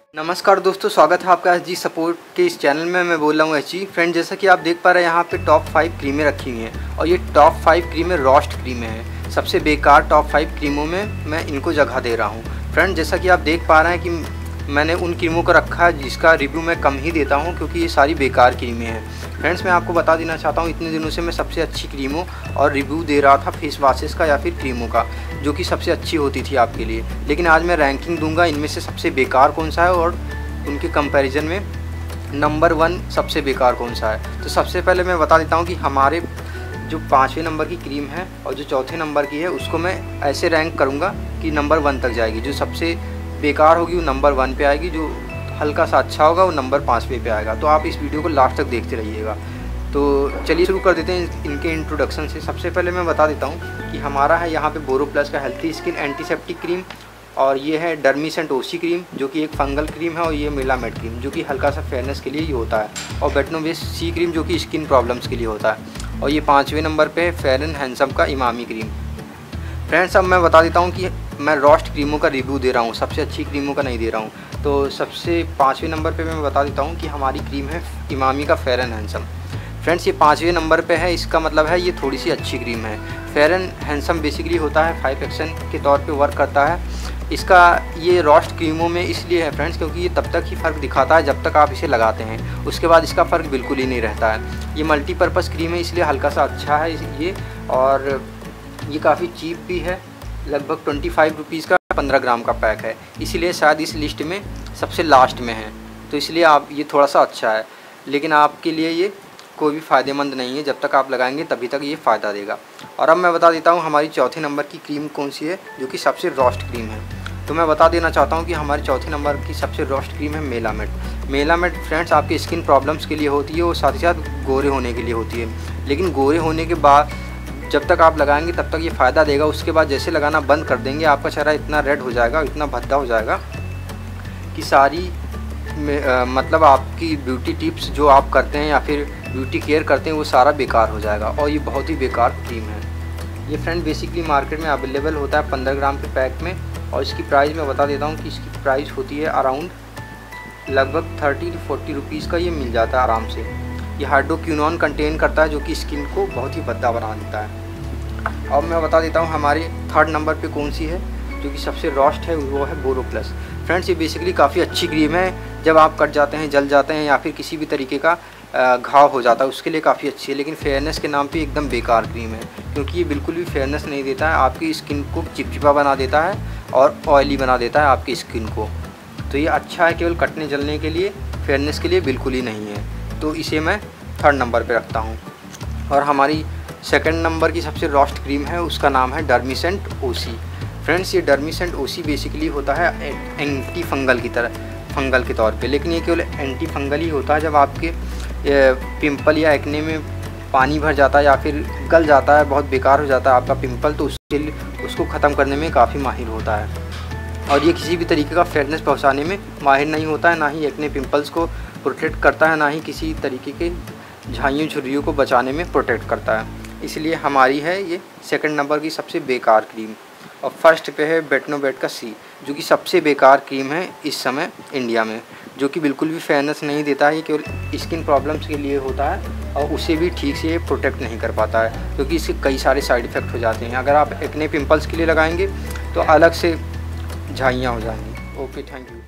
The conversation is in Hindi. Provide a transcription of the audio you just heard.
नमस्कार दोस्तों, स्वागत है आपका एसजी सपोर्ट के इस चैनल में। मैं बोल रहा हूँ एसजी। फ्रेंड, जैसा कि आप देख पा रहे हैं यहाँ पे टॉप 5 क्रीमें रखी हुई हैं और ये टॉप 5 क्रीमें रोस्ट क्रीमें हैं। सबसे बेकार टॉप 5 क्रीमों में मैं इनको जगह दे रहा हूँ। फ्रेंड, जैसा कि आप देख पा रहे हैं कि मैंने उन क्रीमों को रखा है जिसका रिव्यू मैं कम ही देता हूँ, क्योंकि ये सारी बेकार क्रीमें हैं। फ्रेंड्स, मैं आपको बता देना चाहता हूँ, इतने दिनों से मैं सबसे अच्छी क्रीमों और रिव्यू दे रहा था फेस वॉशेस का या फिर क्रीमों का, जो कि सबसे अच्छी होती थी आपके लिए। लेकिन आज मैं रैंकिंग दूंगा इनमें से सबसे बेकार कौन सा है और उनके कंपैरिजन में नंबर 1 सबसे बेकार कौन सा है। तो सबसे पहले मैं बता देता हूँ कि हमारे जो 5वें नंबर की क्रीम है और जो चौथे नंबर की है, उसको मैं ऐसे रैंक करूँगा कि नंबर 1 तक जाएगी। जो सबसे बेकार होगी वो नंबर 1 पे आएगी, जो हल्का सा अच्छा होगा वो नंबर 5वें पे आएगा। तो आप इस वीडियो को लास्ट तक देखते रहिएगा। तो चलिए शुरू कर देते हैं इनके इंट्रोडक्शन से। सबसे पहले मैं बता देता हूँ कि हमारा है यहाँ पे बोरोप्लस का हेल्थी स्किन एंटीसेप्टिक क्रीम, और ये है डर्मीसेंट ओसी क्रीम जो कि एक फंगल क्रीम है, और ये मेलामेट क्रीम जो कि हल्का सा फेयरनेस के लिए ही होता है, और बेटनोवेस सी क्रीम जो कि स्किन प्रॉब्लम्स के लिए होता है, और ये 5वें नंबर पे है फेयर एंड हैंडसम का इमामी क्रीम। फ्रेंड्स, अब मैं बता देता हूँ कि मैं रोस्ट क्रीमों का रिव्यू दे रहा हूँ, सबसे अच्छी क्रीमों का नहीं दे रहा हूँ। तो सबसे 5वें नंबर पे मैं बता देता हूँ कि हमारी क्रीम है इमामी का फेयर एंड हैंडसम। फ्रेंड्स, ये 5वें नंबर पे है, इसका मतलब है ये थोड़ी सी अच्छी क्रीम है। फेयर एंड हैंडसम बेसिकली होता है 5 एक्शन के तौर पे वर्क करता है। इसका ये रोस्ट क्रीमों में इसलिए है फ्रेंड्स, क्योंकि ये तब तक ही फ़र्क दिखाता है जब तक आप इसे लगाते हैं, उसके बाद इसका फ़र्क बिल्कुल ही नहीं रहता है। ये मल्टीपर्पज़ क्रीम है, इसलिए हल्का सा अच्छा है ये, और ये काफ़ी चीप भी है। लगभग 25 रुपीज़ का 15 ग्राम का पैक है, इसीलिए शायद इस लिस्ट में सबसे लास्ट में है। तो इसलिए आप ये थोड़ा सा अच्छा है, लेकिन आपके लिए ये कोई भी फ़ायदेमंद नहीं है। जब तक आप लगाएंगे तभी तक ये फ़ायदा देगा। और अब मैं बता देता हूँ हमारी चौथे नंबर की क्रीम कौन सी है, जो कि सबसे रोस्ट क्रीम है। तो मैं बता देना चाहता हूँ कि हमारे चौथे नंबर की सबसे रोस्ट क्रीम है मेलामेट। मेलामेट फ्रेंड्स आपके स्किन प्रॉब्लम्स के लिए होती है, और साथ ही साथ गोरे होने के लिए होती है। लेकिन गोरे होने के बाद जब तक आप लगाएंगे तब तक ये फ़ायदा देगा, उसके बाद जैसे लगाना बंद कर देंगे आपका चेहरा इतना रेड हो जाएगा, इतना भद्दा हो जाएगा कि सारी मतलब आपकी ब्यूटी टिप्स जो आप करते हैं या फिर ब्यूटी केयर करते हैं वो सारा बेकार हो जाएगा, और ये बहुत ही बेकार क्रीम है। ये फ्रेंड बेसिकली मार्केट में अवेलेबल होता है 15 ग्राम के पैक में, और इसकी प्राइस मैं बता देता हूँ कि इसकी प्राइस होती है अराउंड लगभग 30 to 40 रुपीज़ का ये मिल जाता है आराम से। ये हाइड्रोक्विनोन कंटेन करता है, जो कि स्किन को बहुत ही भद्दा बना देता है। अब मैं बता देता हूँ हमारे 3rd नंबर पे कौन सी है जो कि सबसे रोस्ट है, वो है बोरोप्लस। फ्रेंड्स, ये बेसिकली काफ़ी अच्छी क्रीम है। जब आप कट जाते हैं, जल जाते हैं या फिर किसी भी तरीके का घाव हो जाता है, उसके लिए काफ़ी अच्छी है। लेकिन फेयरनेस के नाम पे एकदम बेकार क्रीम है, क्योंकि ये बिल्कुल भी फेयरनेस नहीं देता है, आपकी स्किन को चिपचिपा बना देता है और ऑयली बना देता है आपकी स्किन को। तो ये अच्छा है केवल कटने जलने के लिए, फेयरनेस के लिए बिल्कुल ही नहीं है। तो इसे मैं 3rd नंबर पे रखता हूँ। और हमारी 2nd नंबर की सबसे रोस्ट क्रीम है, उसका नाम है डर्मीसेंट ओसी। फ्रेंड्स, ये डर्मीसेंट ओसी बेसिकली होता है एंटी फंगल की तरह, फंगल के तौर पे, लेकिन ये केवल एंटी फंगल ही होता है जब आपके पिंपल या एक्ने में पानी भर जाता है या फिर गल जाता है, बहुत बेकार हो जाता है आपका पिंपल, तो उसके लिए उसको ख़त्म करने में काफ़ी माहिर होता है। और ये किसी भी तरीके का फेयरनेस पहुंचाने में माहिर नहीं होता है, ना ही एक्ने पिंपल्स को प्रोटेक्ट करता है, ना ही किसी तरीके के झाइयों झुर्रियों को बचाने में प्रोटेक्ट करता है। इसलिए हमारी है ये 2nd नंबर की सबसे बेकार क्रीम। और फर्स्ट पे है बेटनोवेट का सी, जो कि सबसे बेकार क्रीम है इस समय इंडिया में, जो कि बिल्कुल भी फेयरनेस नहीं देता है। ये केवल स्किन प्रॉब्लम्स के लिए होता है, और उसे भी ठीक से प्रोटेक्ट नहीं कर पाता है, क्योंकि इसके कई सारे साइड इफ़ेक्ट हो जाते हैं। अगर आप एक्ने पिंपल्स के लिए लगाएंगे तो अलग से झाइयाँ हो जाएंगी। Okay, thank you.